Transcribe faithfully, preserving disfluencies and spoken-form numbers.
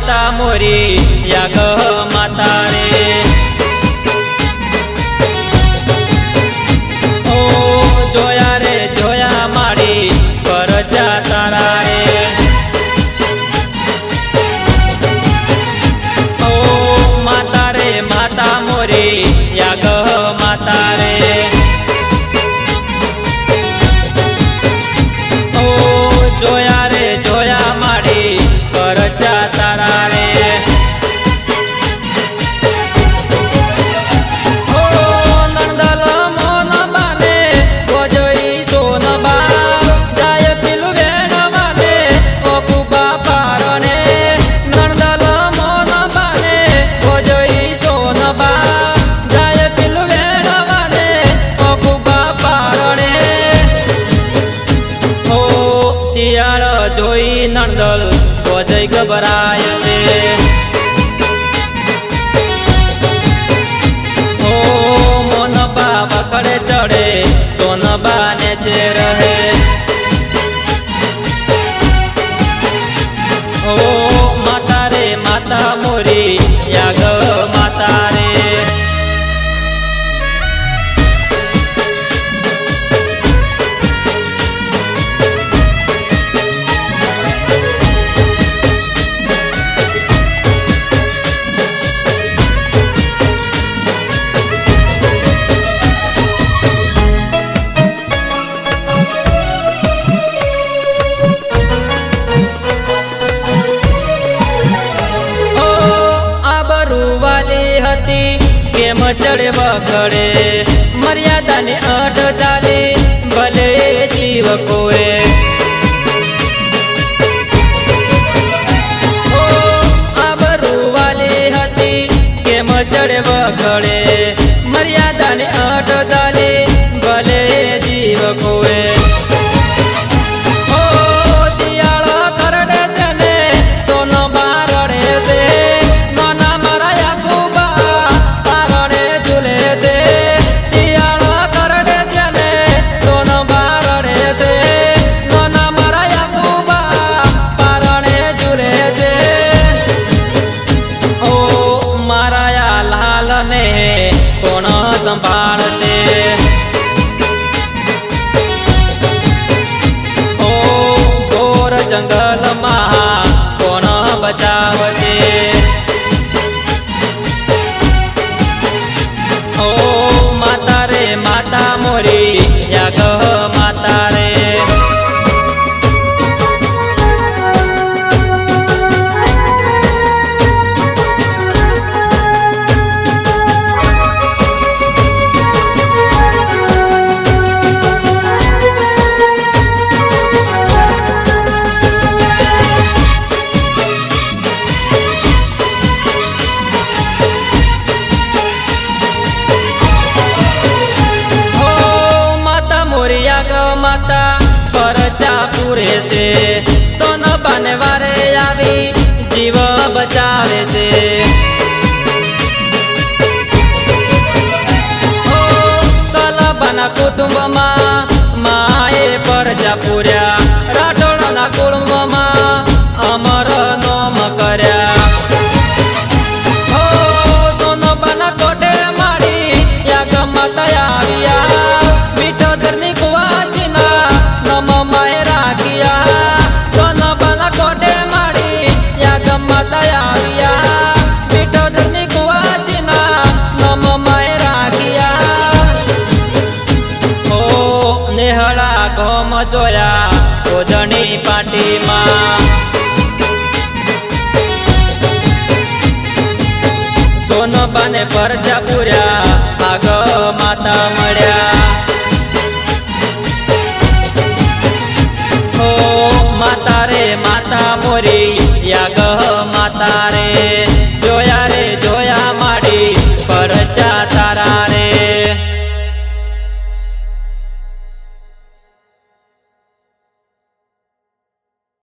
माता मोरी या ग माता रे। ओ जोया रे जोया मारी परजा तारा रे। ओ माता रे माता मोरी या ग माता रे। ओ जोया रे जोया मारी परजा तारा रे। ओ नंदल मोन बाने गोजोई सोन बा जाय पिलु वेण बाने ओ कुबा पारणे। नंदल मोन बाने गोजोई सोन बा जाय पिलु वेण बाने ओ कुबा पारणे। ओ सियाळ जोई नंदल गोजई घबराय से। ओ मोन बाबा कड़े चढ़े सोन बाने चे रहे। ओ माता रे माता मोरी या ग माता रे। केम चढ़े बखड़े मर्यादा ने अट डाले भले जीव कोए। ओ आबरू वाली हती केम चढ़े बखड़े मर्यादा ने अट डाले भले जीव कोए। कोण संभाळते ओ घोर जंगल महा कोण बचावते। ओ माता रे माता मोरी या ग माता रे। माता परचा पूरे से सोन बने वारे आवी जीव बचावे से। ओ कला बना कुटुंब मा माए परचा पूर्या राठोडना कुटुंब मा अमर नोम कर्या। ओ सोन बना कोटे मारी या गमत आविया मीठो धरनी कुआ नम मायरा किया। सोन बना कोटे मारी या गम्मत आविया मीठो धरनी कुआ चिना नम मायरा किया। ओ नेहड़ा घोम जोया ओजनी पाटी मां सोन बने परचा पूर्या आग माता मळ्या।